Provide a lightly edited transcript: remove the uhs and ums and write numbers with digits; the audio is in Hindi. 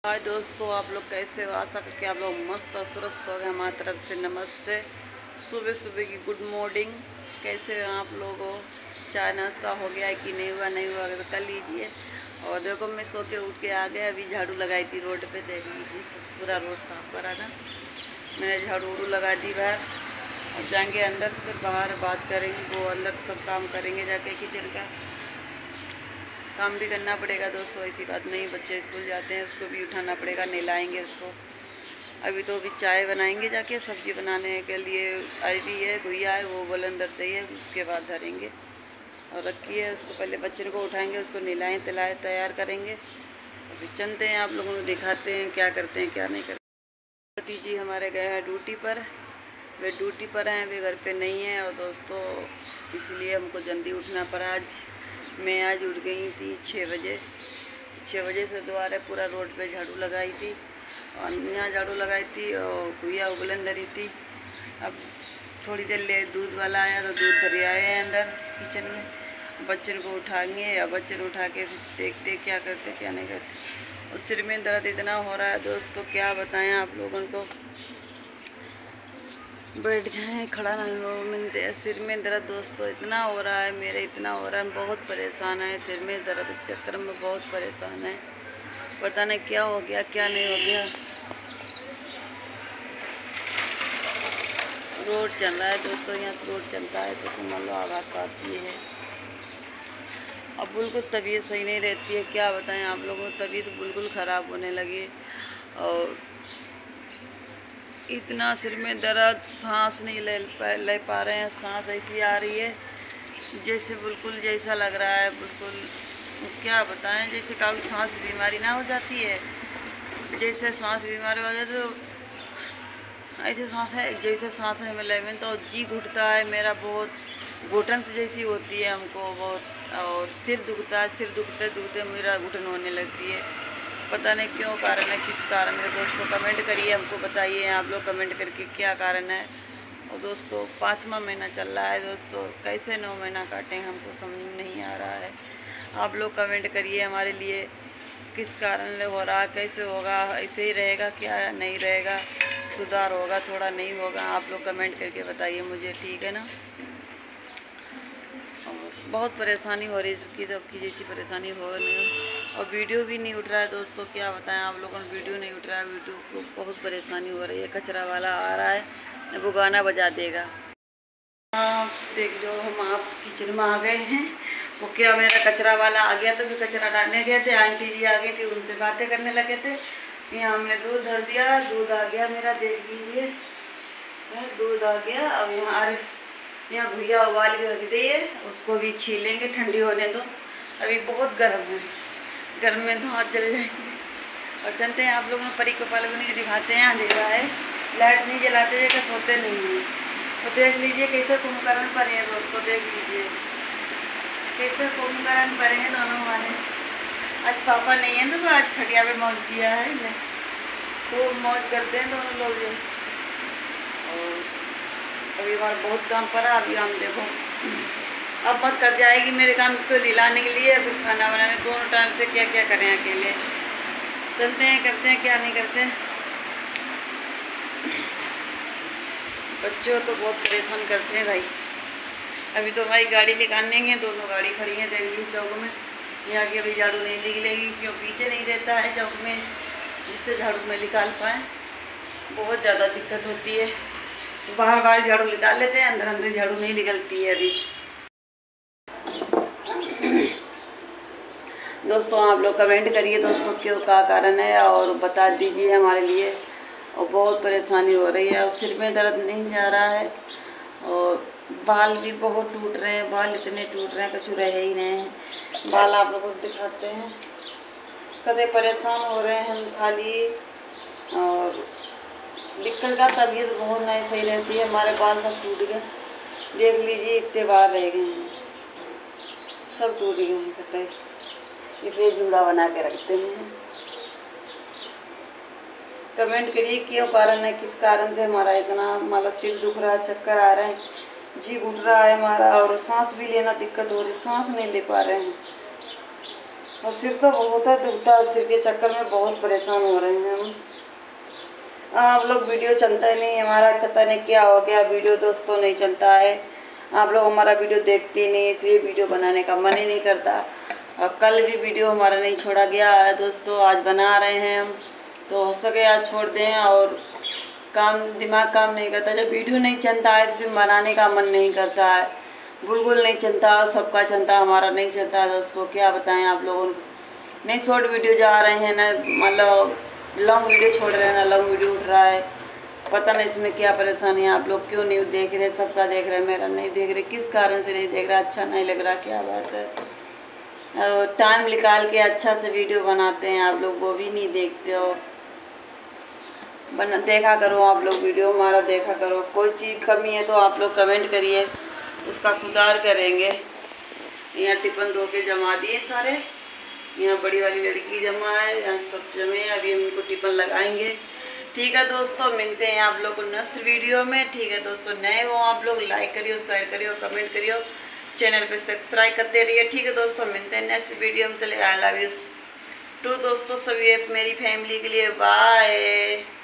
हाय दोस्तों, आप लोग कैसे हो? आशा करके आप लोग मस्त और स्वस्थ हो गए। हमारी तरफ से नमस्ते। सुबह सुबह की गुड मॉर्निंग। कैसे हो आप लोग? हो चाय नाश्ता हो गया कि नहीं हुआ? नहीं हुआ तो कर लीजिए। और देखो, मैं सो के उठ के आ गया। अभी झाड़ू लगाई थी रोड पे, देख लीजिए सब पूरा रोड साफ करा ना। मैंने झाड़ू उड़ू लगा दी बाहर। अब जाएंगे अंदर, फिर बाहर बात करेंगे। वो अंदर सब काम करेंगे जाके, किचन का काम भी करना पड़ेगा दोस्तों। ऐसी बात नहीं, बच्चे स्कूल जाते हैं, उसको भी उठाना पड़ेगा, नहलाएंगे उसको। अभी तो अभी चाय बनाएंगे जाके। सब्ज़ी बनाने के लिए अरबी है, घुइया है, वो बोलन रख दी है, उसके बाद धरेंगे। और रखी है उसको, पहले बच्चे को उठाएंगे, उसको नहलाएँ तिलाएँ तैयार करेंगे। अभी चलते हैं, आप लोगों को दिखाते हैं क्या करते हैं क्या नहीं करते। पति जी हमारे गए हैं ड्यूटी पर। वे ड्यूटी पर हैं, वे घर पे नहीं हैं। और दोस्तों इसलिए हमको जल्दी उठना पड़ा। मैं आज उठ गई थी 6 बजे। 6 बजे से दोबारा पूरा रोड पे झाड़ू लगाई थी, और यहाँ झाड़ू लगाई थी और भैया उबलन धरी थी। अब थोड़ी देर ले दूध वाला आया तो दूध धरे आए हैं अंदर किचन में। बच्चन को उठाएंगे, या बच्चन उठा के फिर देखते क्या करते क्या नहीं करते। और सिर में दर्द इतना हो रहा है दोस्तों, क्या बताएं आप लोगों को। बैठ जाए, खड़ा नहीं हो मिलते। सिर में दर्द दोस्तों इतना हो रहा है मेरे, इतना हो रहा है, बहुत परेशान है। सिर में दर्द के चक्कर में बहुत परेशान है। पता नहीं क्या हो गया क्या नहीं हो गया। रोड चल रहा है दोस्तों, यहाँ रोड चलता है तो मान लो आवाज़ आती है। अब बिल्कुल तबीयत सही नहीं रहती है, क्या बताएं आप लोगों को। तबीयत बिल्कुल ख़राब होने लगी। और इतना सिर में दर्द, सांस नहीं ले पा रहे हैं। सांस ऐसी आ रही है जैसे बिल्कुल जैसा लग रहा है, बिल्कुल क्या बताएं, जैसे कभी सांस बीमारी ना हो जाती है, जैसे सांस बीमारी हो जाती तो ऐसे सांस है, जैसे सांस में लेने तो जी घुटता है मेरा बहुत, घुटन से जैसी होती है हमको बहुत। और सिर दुखता है, सिर दुखते दुखते मेरा घुटन होने लगती है। पता नहीं क्यों कारण है, किस कारण है दोस्तों। कमेंट करिए, हमको बताइए आप लोग कमेंट करके क्या कारण है। और दोस्तों 5वां महीना चल रहा है दोस्तों, कैसे 9 महीना काटें हमको समझ में नहीं आ रहा है। आप लोग कमेंट करिए हमारे लिए, किस कारण हो रहा, कैसे होगा, ऐसे ही रहेगा क्या नहीं रहेगा, सुधार होगा थोड़ा नहीं होगा। आप लोग कमेंट करके बताइए मुझे, ठीक है ना। बहुत परेशानी हो रही है इसकी, तो आपकी जैसी परेशानी हो नहीं। और वीडियो भी नहीं उठ रहा है दोस्तों, क्या बताएं आप लोगों को, वीडियो नहीं उठ रहा है। वीडियो को बहुत परेशानी हो रही है। कचरा वाला आ रहा है, वो गाना बजा देगा। आप देख लो, हम आप किचन में आ गए हैं। वो क्या, मेरा कचरा वाला आ गया, तो भी कचरा डालने गए थे, आंटी जी आ गई थी, उनसे बातें करने लगे थे। यहाँ हमने दूध धर दिया, दूध आ गया मेरा, देख लीजिए दूध आ गया। अब यहाँ भुइया उबाल के रख दी है, उसको भी छीलेंगे, ठंडी होने दो। अभी बहुत गर्म है, गर्म में तो हाथ जल जाएंगे। और चलते हैं, आप लोगों ने परी गोपाल को दिखाते हैं। अंधेरा है, लाइट नहीं जलाते हुए सोते नहीं हैं। तो देख लीजिए कैसे कुंभकर्ण परे हैं दोस्तों, देख लीजिए कैसे कुंभकर्ण परे हैं दोनों हमारे। आज पापा नहीं है तो आज खटिया पे मौज किया है, खूब मौज करते हैं दोनों लोग जो। और अभी हमारा बहुत काम पड़ा। अभी हम देखो, अब मत कर जाएगी मेरे काम इसको दिलाने के लिए, फिर खाना बनाने, दोनों टाइम से क्या क्या करें अकेले। चलते हैं, करते हैं क्या नहीं करते हैं। बच्चों तो बहुत परेशान करते हैं भाई। अभी तो भाई गाड़ी निकालेंगे, दोनों गाड़ी खड़ी है देख ली चौक में। यहाँ की अभी झाड़ू नहीं निकलेगी, क्यों पीछे नहीं रहता है चौक में, जिससे झाड़ू में निकाल पाएँ। बहुत ज़्यादा दिक्कत होती है। बाहर बाहर झाड़ू निकाल लेते हैं, अंदर अंदर झाड़ू नहीं निकलती है अभी। दोस्तों आप लोग कमेंट करिए दोस्तों, क्यों क्या कारण है और बता दीजिए हमारे लिए। और बहुत परेशानी हो रही है, और सिर में दर्द नहीं जा रहा है, और बाल भी बहुत टूट रहे हैं। बाल इतने टूट रहे हैं, कुछ रहे ही नहीं हैं बाल। आप लोगों को दिखाते हैं, कदे परेशान हो रहे हैं हम खाली। और दिक्कत का तबीयत बहुत नहीं सही रहती है, हमारे बाल सब टूट गए, देख लीजिए इतने बाल रह गए हैं, सब टूट गए हैं। पता है, इसलिए जूड़ा बना के रखते हैं। कमेंट करिए क्यों कारण है, किस कारण से हमारा इतना, हमारा सिर दुख रहा है, चक्कर आ रहे हैं, जी घुट रहा है हमारा, और सांस भी लेना दिक्कत हो रही, सांस नहीं ले पा रहे हैं। और सिर तो बहुत है दुखता है, सिर के चक्कर में बहुत परेशान हो रहे हैं हम। आप लोग वीडियो चलता ही नहीं हमारा, पता नहीं क्या हो गया, वीडियो दोस्तों नहीं चलता है। आप लोग हमारा वीडियो देखते ही नहीं, इसलिए वीडियो बनाने का मन ही नहीं करता। और कल भी वीडियो हमारा नहीं छोड़ा गया है दोस्तों, आज बना रहे हैं हम, तो हो सके आज छोड़ दें। और दिमाग काम नहीं करता, जब वीडियो नहीं चलता है तो फिर बनाने का मन नहीं करता है। बुलबुल नहीं चलता, सबका चलता, हमारा नहीं चलता दोस्तों, क्या बताएं आप लोगों को। नहीं शॉर्ट वीडियो जा रहे हैं ना, मतलब लॉन्ग वीडियो छोड़ रहे हैं ना, लॉन्ग वीडियो उठ रहा है। पता नहीं इसमें क्या परेशानी है, आप लोग क्यों नहीं देख रहे, सबका देख रहे हैं, मेरा नहीं देख रहे, किस कारण से नहीं देख रहा, अच्छा नहीं लग रहा, क्या बात है। टाइम निकाल के अच्छा से वीडियो बनाते हैं आप लोग, वो भी नहीं देखते हो। देखा करो आप लोग, वीडियो हमारा देखा करो। कोई चीज़ कमी है तो आप लोग कमेंट करिए, उसका सुधार करेंगे। यहाँ टिफिन धो के जमा दिए सारे, यहाँ बड़ी वाली लड़की जमा है, यहाँ सब जमे हैं, अभी हम इनको टिफिन लगाएंगे। ठीक है दोस्तों, मिलते हैं आप लोग को नेक्स्ट वीडियो में। ठीक है दोस्तों, नए हो आप लोग लाइक करियो, शेयर करियो, कमेंट करियो, चैनल पे सब्सक्राइब करते रहिए। ठीक है दोस्तों, मिलते हैं नेक्स्ट वीडियो में। चले आई लव यू टू दोस्तों सभी मेरी फैमिली के लिए, बाय।